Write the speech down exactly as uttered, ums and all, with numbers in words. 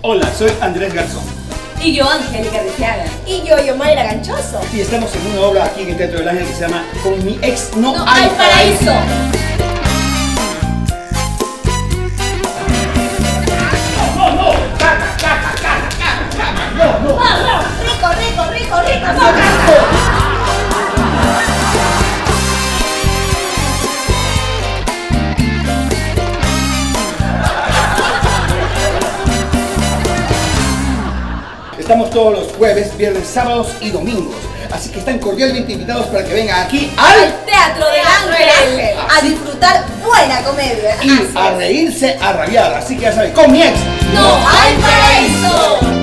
Hola, soy Andrés Garzón. Y yo, Angélica Riciaga. Y yo, Yomaira Ganchoso. Y estamos en una obra aquí en el Teatro del Ángel que se llama Con mi ex no, No hay hay paraíso. No, no, caca, caca, caca, caca, caca, no, no. ¡Vamos! ¡Rico, rico, rico, rico! ¡Vamos! Estamos todos los jueves, viernes, sábados y domingos. Así que están cordialmente invitados para que vengan aquí al Teatro del Ángel. A disfrutar buena comedia. y a reírse, a rabiar. Así que ya saben, con mi ex ¡No hay paraíso!